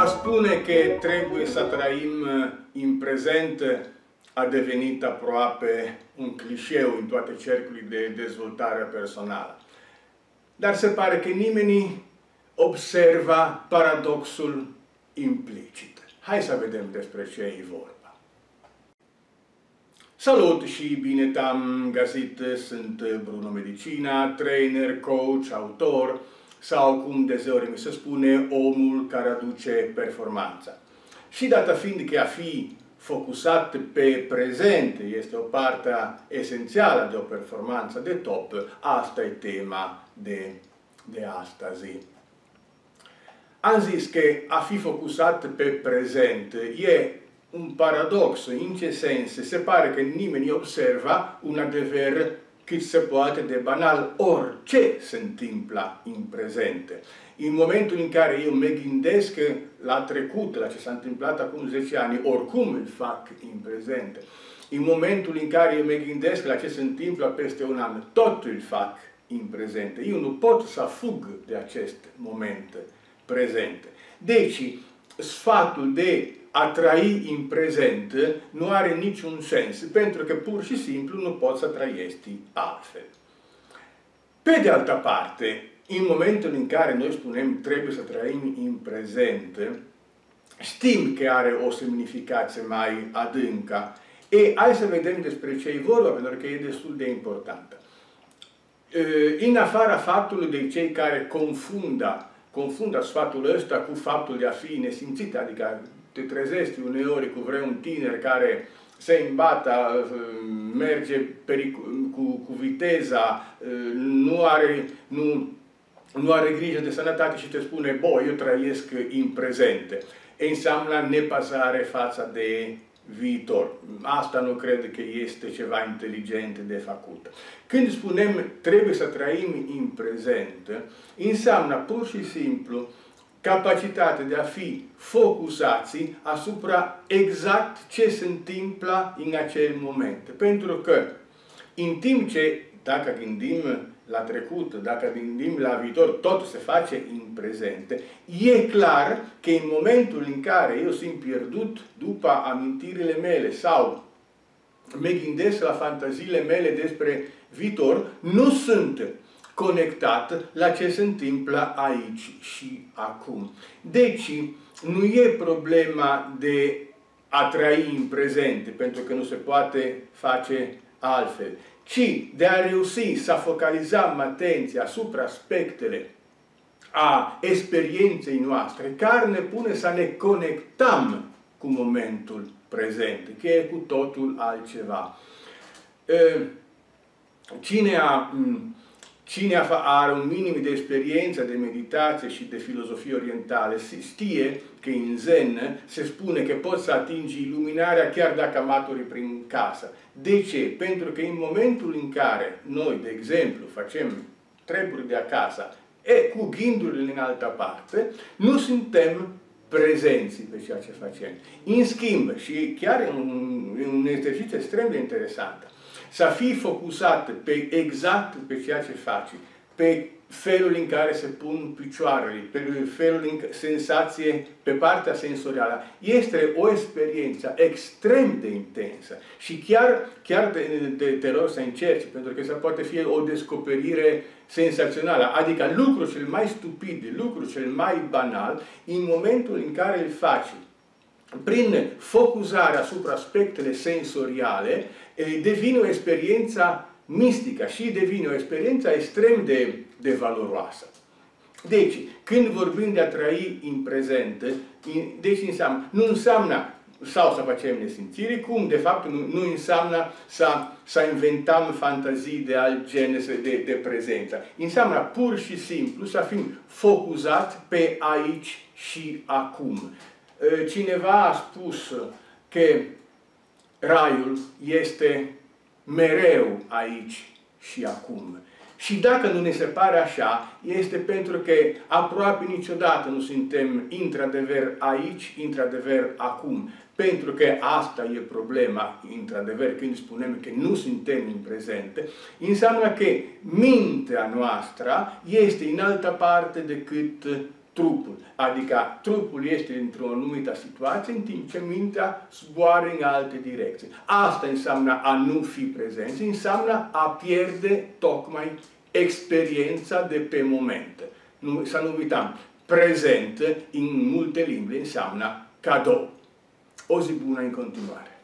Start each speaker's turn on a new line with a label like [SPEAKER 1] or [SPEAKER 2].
[SPEAKER 1] spune că trebuie să trăim în prezent a devenit aproape un clișeu în toate cercurile de dezvoltare personală. Dar se pare că nimeni observa paradoxul implicit. Hai să vedem despre ce e vorba. Salut și bine te-am găsit, sunt Bruno Medicina, trainer, coach, autor sau, cum deseori mi se spune, omul care aduce performanța. Și dată fiind că a fi focusat pe prezent este o parte esențială de o performanță de top, asta e tema de astăzi. Am zis că a fi focusat pe prezent e un paradox. În ce sens? Se pare că nimeni observa un adevăr cât se poate de banal. Orice se întâmplă în prezent. În momentul în care eu mă gândesc la trecut, la ce s-a întâmplat acum 10 ani, oricum îl fac în prezent. În momentul în care eu mă gândesc la ce se întâmplă peste un an, tot îl fac în prezent. Eu nu pot să fug de acest moment prezent. Deci, sfatul de a trăi în prezent nu are niciun sens, pentru că pur și simplu nu poți să trăiești altfel. Pe de altă parte, în momentul în care noi spunem trebuie să trăim în prezent, știm că are o semnificație mai adâncă. Hai să vedem despre ce e vorba, pentru că e destul de importantă. În afara faptului de cei care confundă sfatul ăsta cu faptul de a fi nesimțit, adică te trezești uneori cu vreun tiner care se îmbată, merge cu viteza, nu are grijă de sănătate și te spune, bă, eu trăiesc în prezent. Înseamnă nepăsare față de viitor. Asta nu cred că este ceva inteligent de făcut. Când spunem trebuie să trăim în prezent, înseamnă pur și simplu capacitatea de a fi focusați asupra exact ce se întâmplă în acel moment. Pentru că în timp ce, dacă gândim la trecut, dacă gândim la viitor, tot se face în prezent, e clar că în momentul în care eu sunt pierdut după amintirile mele sau mă gândesc la fantaziile mele despre viitor, nu sunt conectat la ce se întâmplă aici și acum. Deci, nu e problema de a trăi în prezent, pentru că nu se poate face altfel, ci de a reuși să focalizăm atenția asupra aspectele a experienței noastre, care ne pune să ne conectăm cu momentul prezent, că e cu totul altceva. Cine are un minim de experiență de meditație și de filozofie orientală știe că în Zen se spune că poți să atingi iluminarea chiar dacă maturi prin casă. De ce? Pentru că în momentul în care noi, de exemplu, facem treburi de acasă cu gândurile în altă parte, nu suntem prezenți pe ceea ce facem. În schimb, și chiar e un exercițiu extrem de interesant, să fii focusat exact pe ceea ce faci, pe felul în care se pun picioarele, pe felul în sensație, pe partea sensorială. Este o experiență extrem de intensă și chiar te rog să încerci, pentru că se poate fi o descoperire senzațională. Adică lucrul cel mai stupid, lucrul cel mai banal, în momentul în care îl faci prin focusarea asupra aspectele sensoriale, devine o experiență mistică și devine o experiență extrem de valoroasă. Deci, când vorbim de a trăi în prezent, deci nu înseamnă sau să facem nesimțire, cum de fapt nu înseamnă să inventăm fantazii de alt gen de prezență. Înseamnă pur și simplu să fim focusați pe aici și acum. Cineva a spus că raiul este mereu aici și acum. Și dacă nu ne se pare așa, este pentru că aproape niciodată nu suntem într-adevăr aici, într-adevăr acum. Pentru că asta e problema, într-adevăr, când spunem că nu suntem în prezent, înseamnă că mintea noastră este în altă parte decât trupul. Adică trupul este într-o anumită situație, în timp ce mintea zboară în alte direcții. Asta înseamnă a nu fi prezent, înseamnă a pierde tocmai experiența de pe moment. Să nu uităm, prezent în multe limbi înseamnă cadou. O zi bună în continuare!